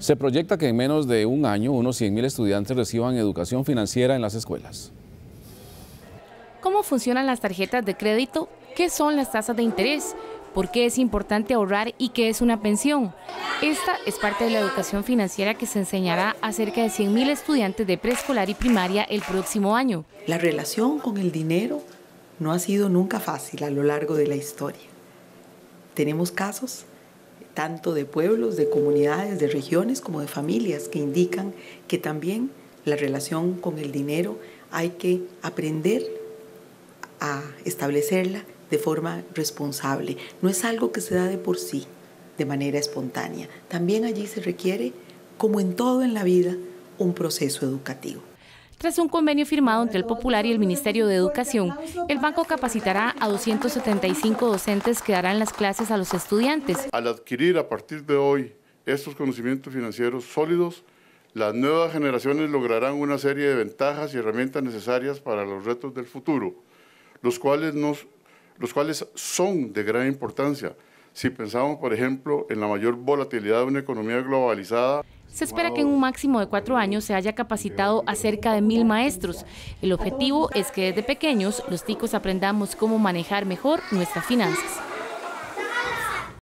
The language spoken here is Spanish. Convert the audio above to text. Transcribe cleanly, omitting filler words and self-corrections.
Se proyecta que en menos de un año unos 100.000 estudiantes reciban educación financiera en las escuelas. ¿Cómo funcionan las tarjetas de crédito? ¿Qué son las tasas de interés? ¿Por qué es importante ahorrar y qué es una pensión? Esta es parte de la educación financiera que se enseñará a cerca de 100.000 estudiantes de preescolar y primaria el próximo año. La relación con el dinero no ha sido nunca fácil a lo largo de la historia. Tenemos casos tanto de pueblos, de comunidades, de regiones como de familias que indican que también la relación con el dinero hay que aprender a establecerla de forma responsable. No es algo que se da de por sí, de manera espontánea. También allí se requiere, como en todo en la vida, un proceso educativo. Tras un convenio firmado entre el Popular y el Ministerio de Educación, el banco capacitará a 275 docentes que darán las clases a los estudiantes. Al adquirir a partir de hoy estos conocimientos financieros sólidos, las nuevas generaciones lograrán una serie de ventajas y herramientas necesarias para los retos del futuro, los cuales son de gran importancia. Si pensamos, por ejemplo, en la mayor volatilidad de una economía globalizada. Se espera que en un máximo de 4 años se haya capacitado a cerca de 1.000 maestros. El objetivo es que desde pequeños los ticos aprendamos cómo manejar mejor nuestras finanzas.